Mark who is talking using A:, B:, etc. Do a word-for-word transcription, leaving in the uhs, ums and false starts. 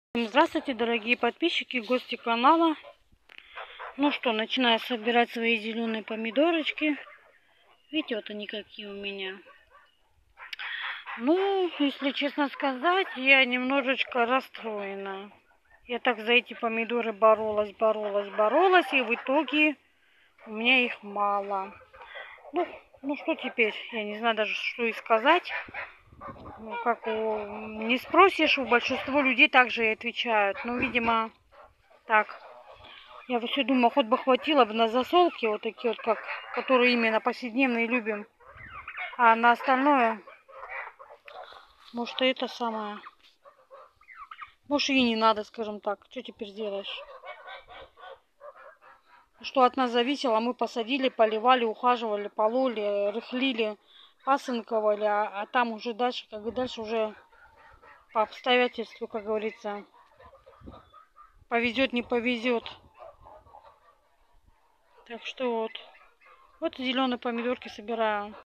A: Здравствуйте, дорогие подписчики, гости канала. Ну что, начинаю собирать свои зеленые помидорочки. Видите, вот они какие у меня. Ну, если честно сказать, я немножечко расстроена. Я так за эти помидоры боролась, боролась, боролась, и в итоге у меня их мало. Ну, ну что теперь? Я не знаю даже, что и сказать. Ну, как у... не спросишь, у большинства людей также и отвечают. Ну, видимо, так. Я все думаю, хоть бы хватило бы на засолки, вот такие вот, как, которые именно повседневные любим. А на остальное, может, и это самое. Может, и не надо, скажем так. Что теперь сделаешь? Что от нас зависело, мы посадили, поливали, ухаживали, пололи, рыхлили, пасынковали, а, а там уже дальше, как бы дальше уже по обстоятельству, как говорится, повезет, не повезет. Так что вот, вот зеленые помидорки собираю.